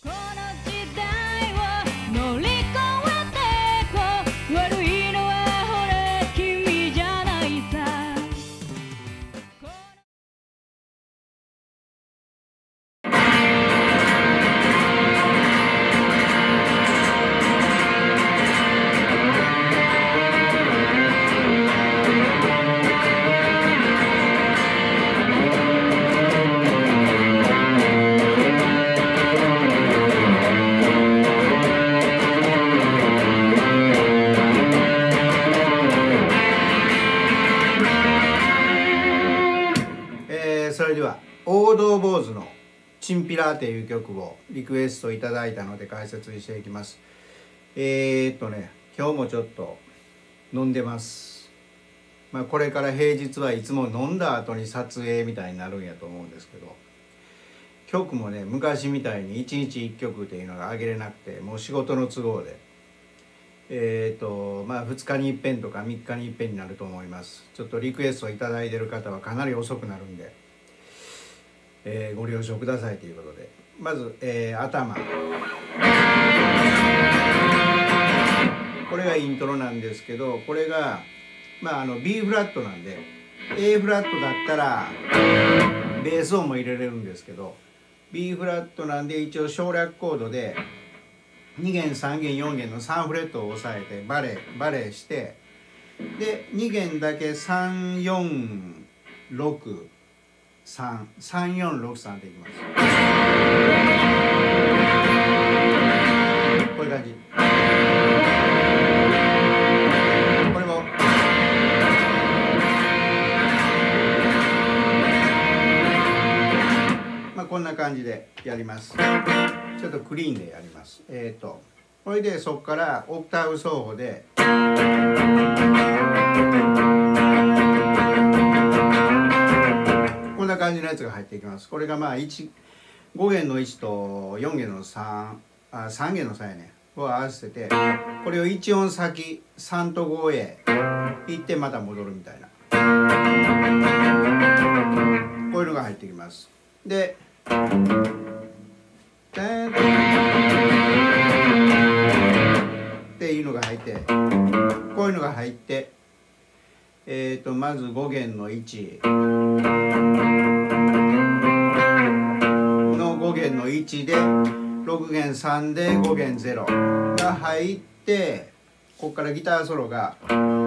この時代を乗り越えてこう悪いのはほら君じゃないさそれでは王道坊主の「チンピラ」という曲をリクエストいただいたので解説していきます。今日もちょっと飲んでます。これから平日はいつも飲んだ後に撮影みたいになるんやと思うんですけど、曲もね昔みたいに1日1曲っていうのが上げれなくて、もう仕事の都合で2日に一遍とか3日に一遍になると思います。ちょっとリクエストいただいてる方はかなり遅くなるんで、ご了承くださいということで、まず、頭これがイントロなんですけど、これがB フラットなんで A フラットだったらベース音も入れれるんですけど、 B フラットなんで一応省略コードで2弦3弦4弦の3フレットを押さえてバレーして、で2弦だけ3463っていきます。こういう感じ。これもこんな感じでやります。ちょっとクリーンでやります。これでそこからオクターブ奏法でこんな感じのやつが入っていきます。これが5弦の1と4弦の3弦の3やねを合わせて、これを1音先3と5へ行ってまた戻るみたいな、こういうのが入ってきます。でっていうのが入って、こういうのが入って、まず5弦の1の5弦の1で6弦3で5弦0が入って、ここからギターソロが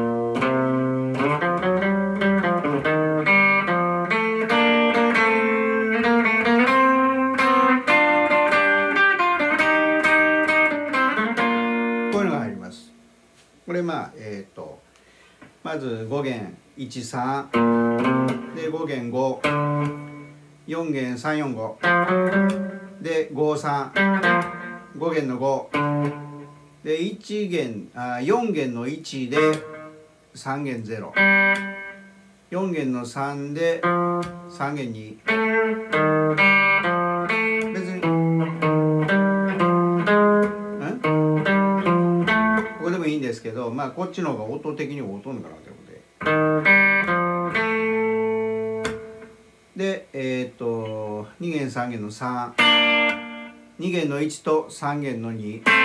これまず5弦13で5弦54弦345で5弦の5で4弦の1で3弦04弦の3で3弦2、別にここでもいいんですけど、こっちの方が音的に劣るのかなということで、2弦3弦の32弦の1と3弦の2みたい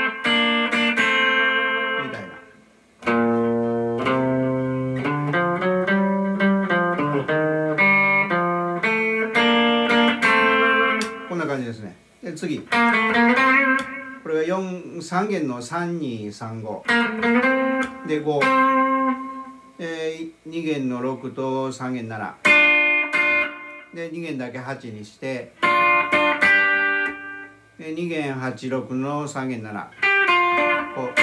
な。こんな感じですね。で次これが3弦の3235で5、2弦の6と3弦7で2弦だけ8にして、で2弦86の3弦7こう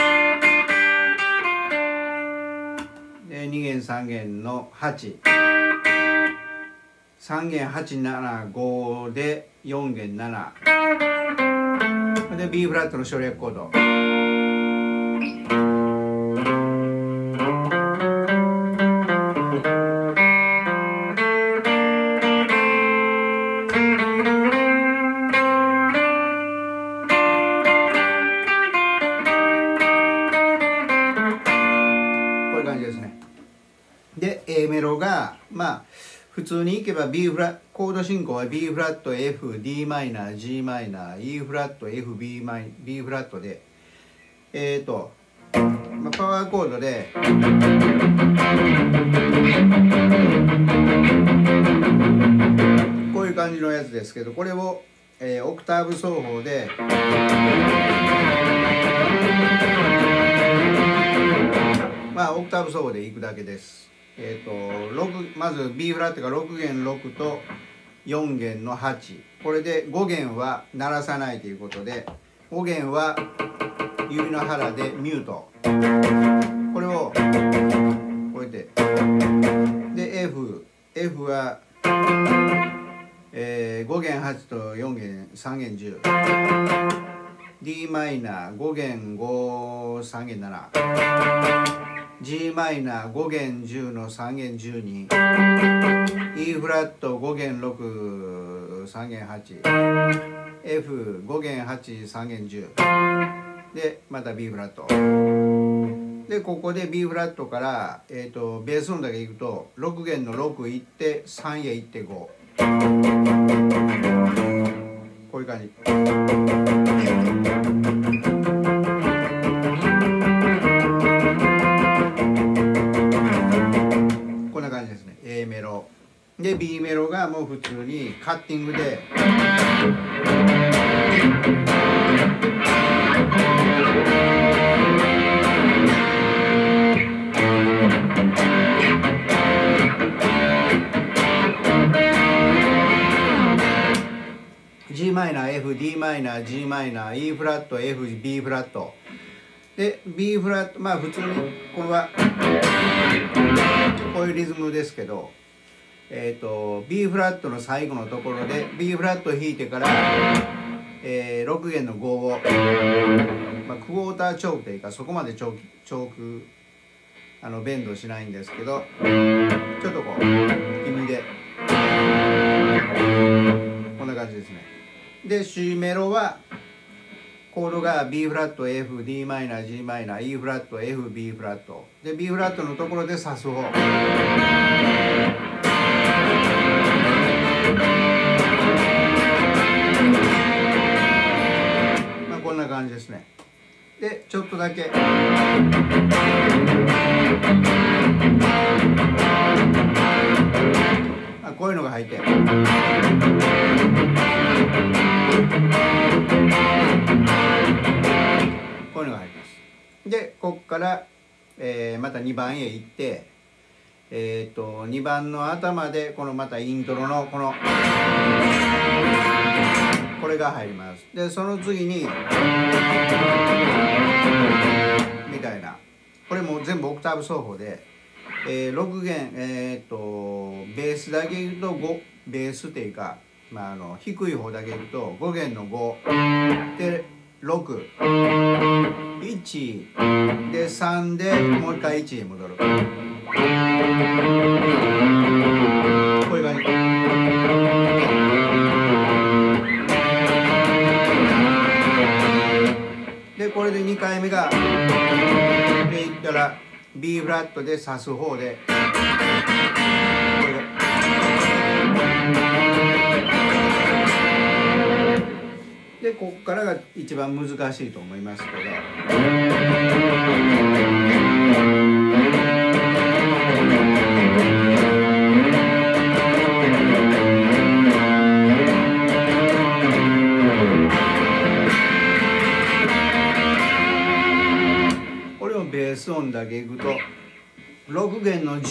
で2弦3弦の83弦875で4弦7で B フラットの省略コード、こういう感じですね。で A メロが普通にいけば B フラコード進行は B フラット F D マイナー G マイナー E フラット F B フラットでパワーコードでこういう感じのやつですけど、これを、オクターブ奏法でオクターブ奏法でいくだけです。まず B フラットが6弦6と4弦の8、これで5弦は鳴らさないということで、5弦は指の腹でミュート、これをこうやってで F は、5弦8と4弦3弦10 D マイナー5弦5 3弦7 G マイナー5弦10の3弦12 E フラット5弦6 3弦8 F5 弦8 3弦10でまた B フラットで、ここで B フラットから、ベース音だけいくと6弦の6いって3へいって5、こういう感じ。こんな感じですね。 A メロで B メロがもう普通にカッティングでG マイナー F D マイナー G マイナー E フラット F B フラットで B フラット、普通にこれはこういうリズムですけど、B フラットの最後のところで B フラットを弾いてから、6弦の5を、クォーターチョークというかそこまでチョークベンドしないんですけど、ちょっとこう気味でこんな感じですね。で C メロはコードが B フラット F D マイナー G マイナー E フラット F B フラットで B フラットのところでサスをこんな感じですね。でちょっとだけこういうのが入ってこういうのが入ります。でこっから、また2番へ行って、2番の頭でこのまたイントロのこれが入ります。でその次にみたいな、これも全部オクターブ奏法で、6弦、ベースだけ言うと5、ベースっていうか、低い方だけ言うと5弦の5で6、1で3でもう一回1へ戻る、こういう感じ。でこれで2回目がでいったら B フラットで指す方ででこっからが一番難しいと思いますけど、これをベース音だけいくと6弦の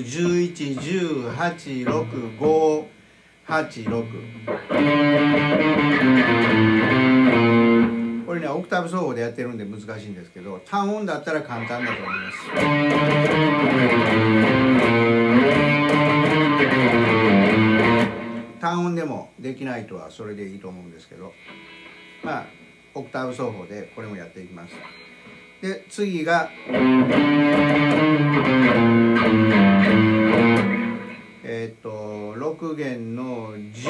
10、11、18、6、5、8、6、これねオクターブ奏法でやってるんで難しいんですけど、単音だったら簡単だと思います。単音でもできない人はそれでいいと思うんですけど、オクターブ奏法でこれもやっていきます。で次が6弦の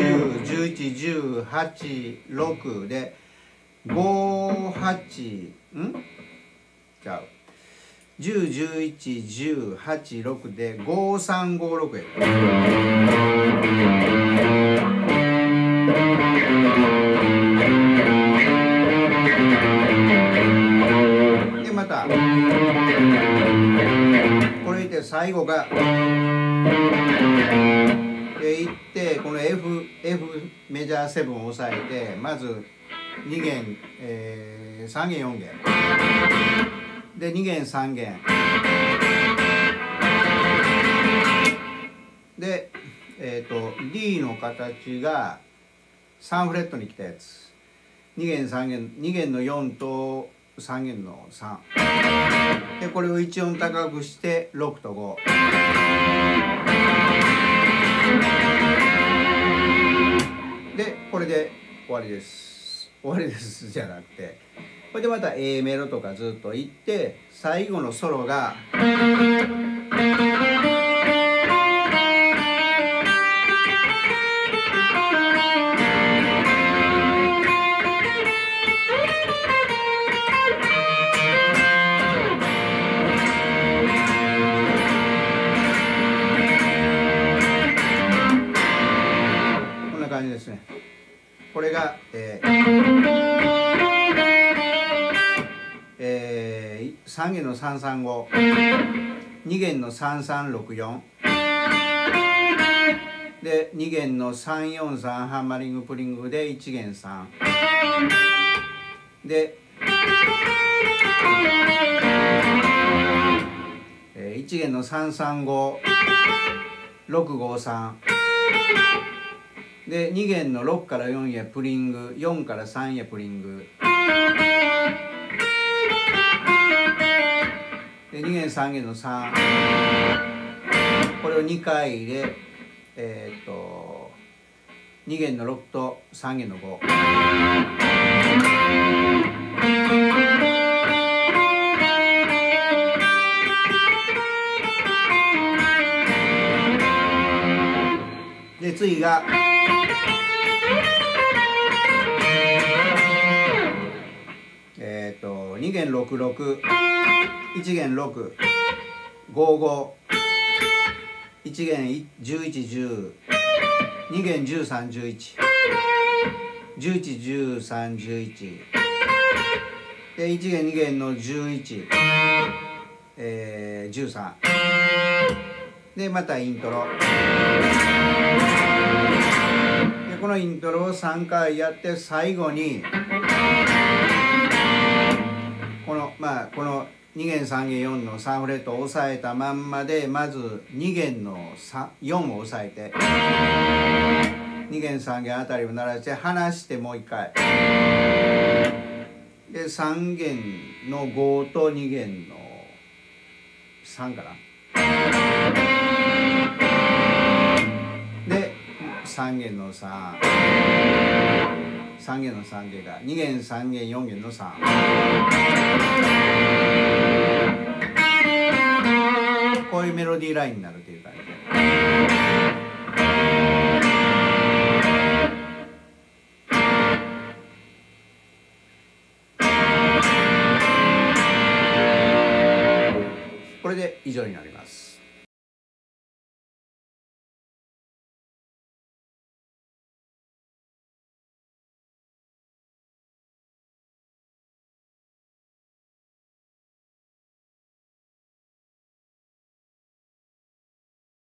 10、11、18、6で5、8、じゃあ 10111816で5356や。でまたこれで最後がいってこの F メジャー7を押さえてまず2弦、3弦4弦で2弦3弦で、D の形が3フレットに来たやつ2弦3弦2弦の4と3弦の3でこれを1音高くして6と5でこれで終わりです終わりですじゃなくてこれでまた A メロとかずっといって最後のソロがこんな感じですね。これが、3弦の335 2弦の3364で2弦の343ハンマリングプリングで1弦3で、1弦の335 653で2弦の6から4へプリング4から3へプリングで2弦3弦の3これを2回で2弦の6と3弦の5で次が2弦66 1弦6 55 1弦1110 2弦1311 111311で1弦2弦の11、13でまたイントロでこのイントロを3回やって最後にこの2弦3弦4の3フレットを押さえたまんまでまず2弦の4を押さえて2弦3弦あたりを鳴らして離してもう一回で3弦の5と2弦の3かなで3弦の3弦の3弦が2弦3弦4弦の3こういうメロディーラインになるという感じで。